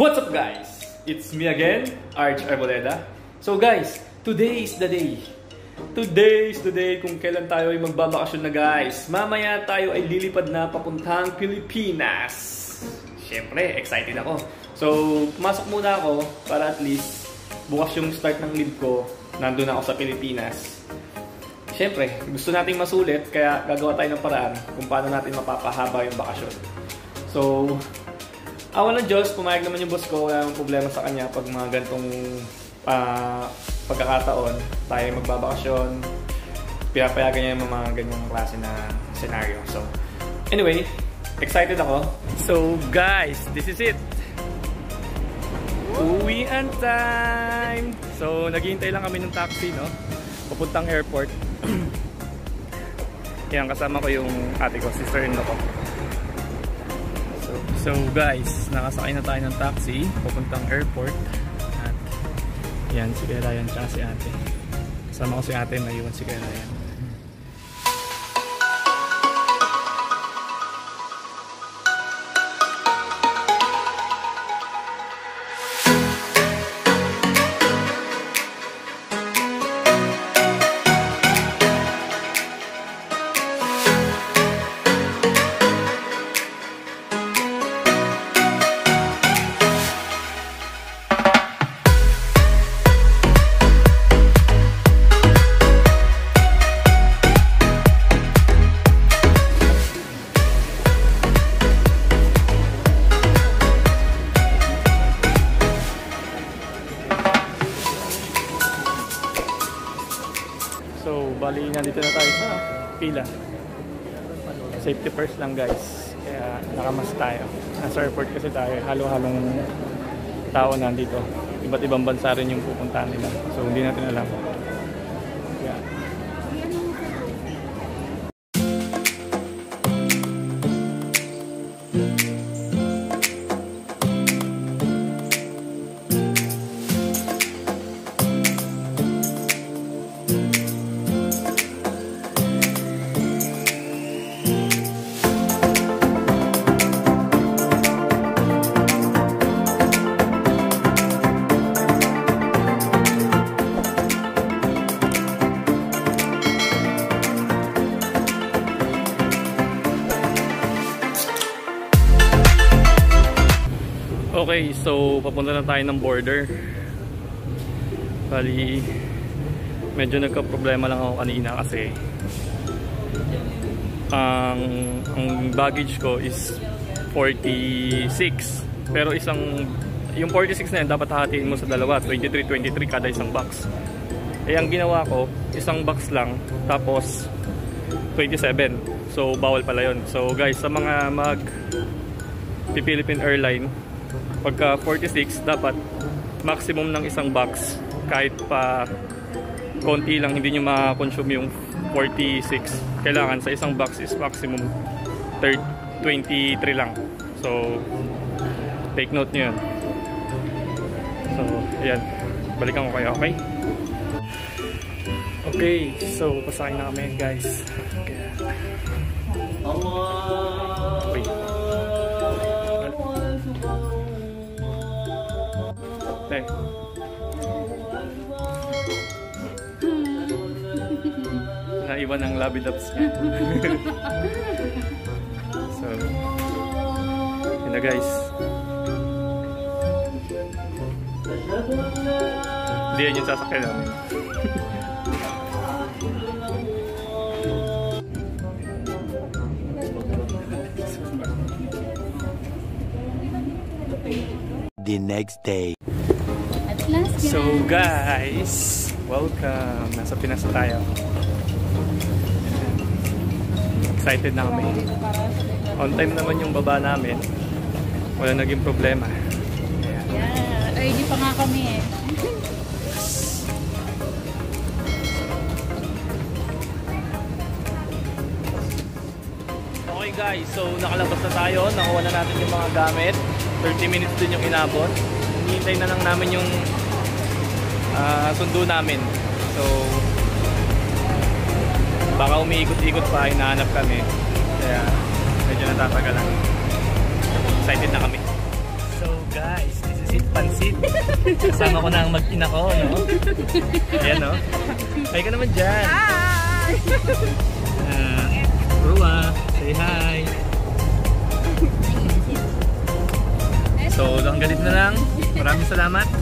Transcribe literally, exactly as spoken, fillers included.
What's up guys? It's me again, Arch Arboleda. So guys, today is the day. Today is the day kung kailan tayo ay magbabakasyon na guys. Mamaya tayo ay lilipad na papuntang Pilipinas. Siyempre, excited ako. So, pumasok muna ako para at least bukas yung start ng leave ko. Nandun ako sa Pilipinas. Siyempre, gusto nating masulit kaya gagawa tayo ng paraan kung paano natin mapapahaba yung bakasyon. So, awan ng Diyos, pumayag naman yung boss ko, wala namang problema sa kanya pag mga ganitong uh, pagkakataon, tayo magbabakasyon, pinapayagan niya yung mga ganyang klase na scenario. So, anyway, excited ako. So, guys, this is it. Uwian time! So, naghihintay lang kami ng taxi, no? Papuntang airport. Yan, kasama ko yung ate ko, sister-in-law ko. So guys, nakasakay na tayo ng taxi papuntang airport. At yan, si Kuya Ryan tsaka si ate. Kasama ko si ate, naiwan si Kuya Ryan. So, bali nandito na tayo sa pila. Safety first lang guys. Kaya nakamas tayo. Nasa airport kasi tayo. Halo-halong tao nandito. Iba't ibang bansa rin yung pupuntahan nila. So, hindi natin alam. Kaya okay, so papunta na tayo ng border. Bali, medyo nagka-problema lang ako kanina kasi ang, ang baggage ko is forty-six. Pero isang, yung forty-six na yan dapat hahatiin mo sa dalawa, twenty-three twenty-three kada isang box. Eh ang ginawa ko, isang box lang, tapos twenty-seven. So bawal pala yun. So guys, sa mga mag Philippine Airline, pagka forty-six, dapat maximum ng isang box. Kahit pa konti lang, hindi nyo ma-consume yung forty-six. Kailangan sa isang box is maximum twenty-three lang. So, take note nyo yun. So, ayan. Balikan ko kayo, okay? Okay, so pasakay na kami guys. Okay. Wait. Okay. Naiwan ang labidaps niya. So, yun na guys. Hindi yan yung sasakyan namin. The next day. So guys, welcome. Nasa Pinas tayo. Excited na kami. On time naman yung baba namin. Wala naging problema. Yeah, ay di pa nga kami eh. Okay guys, so nakalabas na tayo. Nakuha na natin yung mga gamit. thirty minutes din yung inabot. Hinihintay na lang namin yung uh, sundo namin. So baka umiikot-ikot pa, hinahanap kami. Kaya medyo natatagalan. Excited na kami. So guys, this pansit. Kasama ko na ang mag-ina ko, no? Ayan, no? Hi ka naman dyan. Hi! Uh, Rua, say hi. So, hanggang dito na lang. Maraming salamat.